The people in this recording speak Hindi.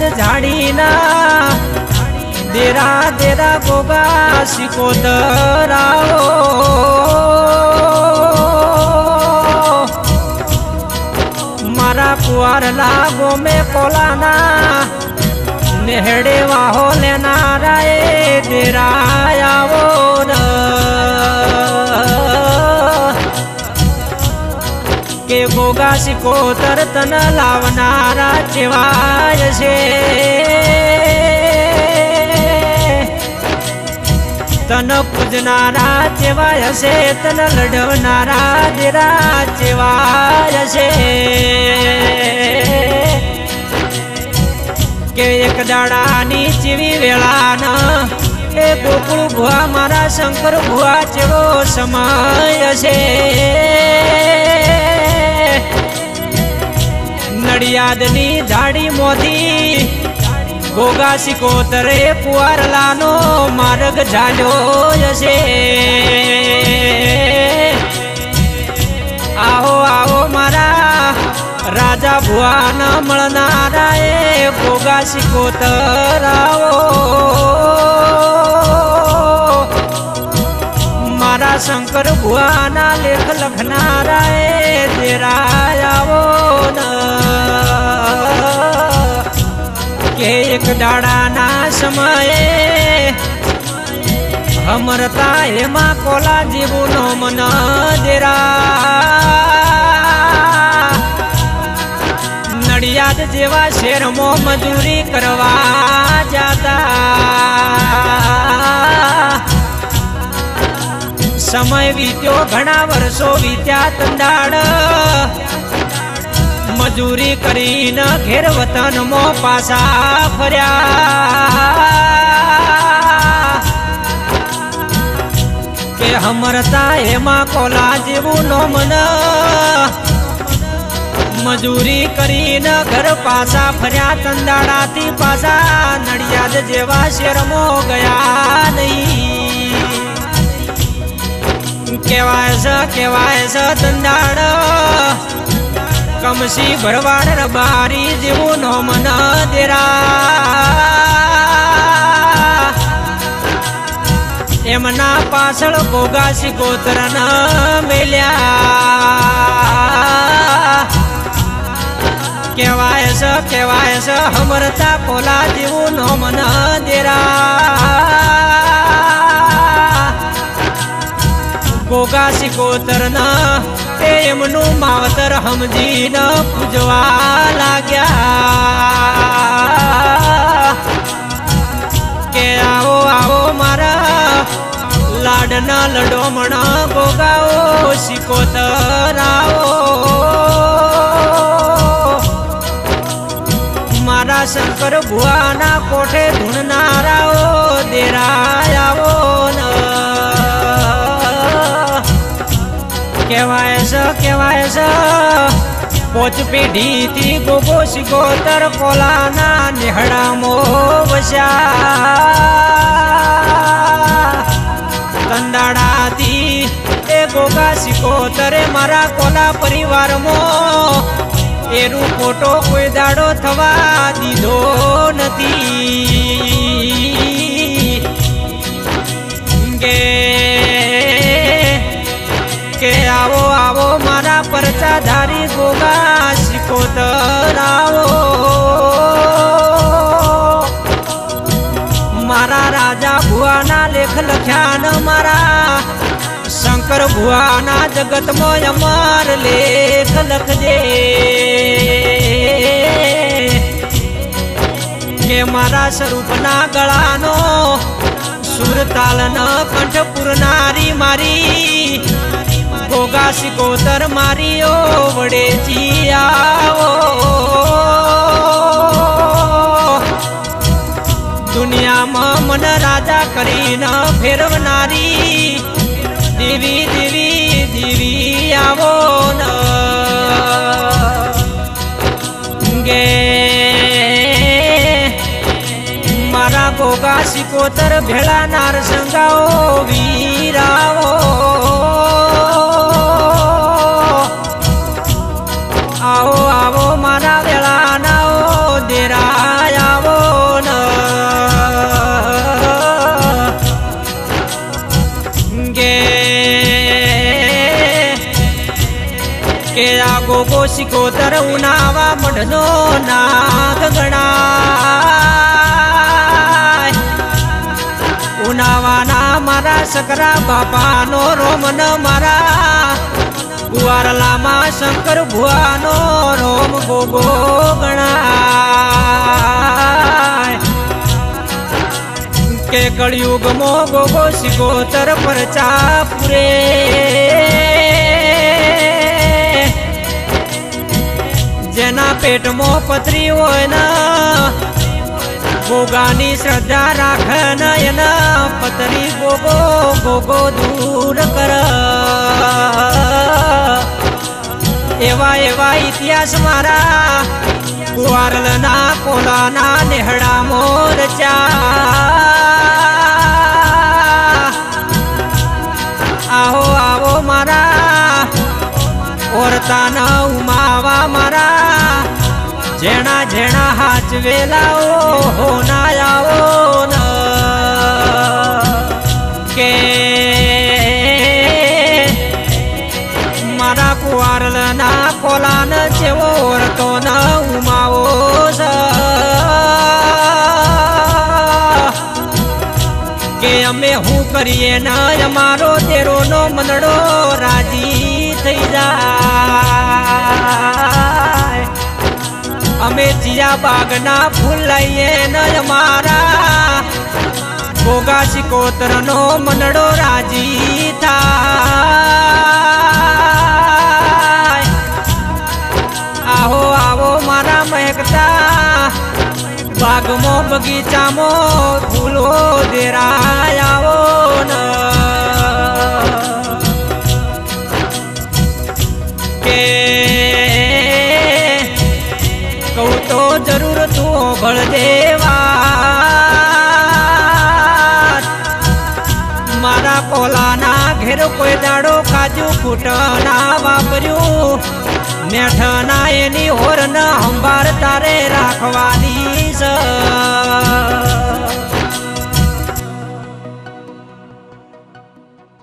झाड़ी ना देरा देरा गोगा सिकोतर आओ मारा कुआर लागो में कोलाना नेहड़े वाहो लेना राय देरा आओ न के गोगा सिकोतर तन लावनारा चेवाय से तन पूजनारा चेवाय से तन लड़वनारा देरा चेवाय से के एक दाड़ानी चीवी वेला न ए गोकुल भुआ मारा शंकर भुआ चेवो समय से नड़ियादनी झाड़ी मोदी गोगा सिकोतरे कुआरलानो मार्ग झालो यसे आओ आओ मारा राजा भुआ न मळनारा ए गोगा सिकोतर आओ मारा शंकर भुआ ना लेख लखनारा ए तेरा आओ न के एक दाड़ा ना समये हमरता हेमा कोला जीवू नो मन देरा नड़ियाद जेवा शेर मो मजूरी करवा जाता समय बीत्यो घना वर्षो बीत्या तंदाड़ मजूरी करीन घेर वतन मो पासा फर्या के हमरता हेमा कोला जेवू नो मन मजूरी करीन घर पासा फर्या तंदाड़ा थी पासा नड़ियाद जेवा शेर मो गया नहीं केवाय स तंदाड़ कमसी भरवाड़ बारी जीवू नो मन देरा एमना पाछळ गोगा सिकोतर न मेल्या केवाय स हमरता कोला जीवू नो मन देरा गोगा सिकोतर न एमनु मावतर हमजी न पूजवा लाग्या के आओ आओ मारा लाडना लडोमणा गोगाओ सिकोतर आओ मारा शंकर भुआ ना कोठे धुननाराओ देरा आओ न केवाय स पोच पीढ़ी थी गोगो सिकोतर कोलाना निहड़ा मो वशा तंदाड़ा थी ए गोगा सिकोतरे मारा कोला परिवार मो एरू फोटो कोई दाड़ो थवा दीधो नथी के आवो आवो मारा परचा धारी गोगा सिकोतर आओ मारा राजा भुआ ना लेख लख्यान मारा शंकर भुआ ना जगत मो अमर लेख लखजे के मारा स्वरूप ना गळानो सुरताल न कंठपुर नारी मारी गोगा सिकोतर मारियो वड़े जियाओ दुनिया में मन राजा करी न फेरवनारी देवी देवी देवी आवो न गे मारा गोगा सिकोतर भेड़ा नार संगाओ वीराओ आओ आओ मारा वेला नाओ देरा आओ गोगो सिकोतर उनावा मढनो नाग गणाय उनावाना मारा सकरा बापानो रोमन मारा कुवारलामा शंकर भुआनो रोम गोगो गणाय के कलयुग मो गोगो सिकोतर परचा पुरे जेना पेट मो पथरी होय न गोगानी श्रद्धा राखन एन पथरी गोगो गोगो दूर कर एवा एवा इतिहास मारा कुवारलना कोलाना नेहड़ा मोरचा आहो आवो मारा औरता न उमावा मारा जेना जेना हाथ वेलाओ हो ना आओ न के मारा कुवारलना कोलान जेवो औरतो न उमाओ के अमे हूँ करिए न अमारो तेरो नो मनड़ो राजी थई जाय अमे जिया बागना फूल लाइए न अमारा गोगा सिकोतर नो मनड़ो राजी थाय आहो आवो मारा महकता बाग मो बगीचा मो फूलो देरायावो न के कहू तो जरूर तू भळ देवा मारा कोलाना घेर कोई दाड़ो काजू फूटना वापर्यू नेठना एनी होर न हंबार तारे राखवानी स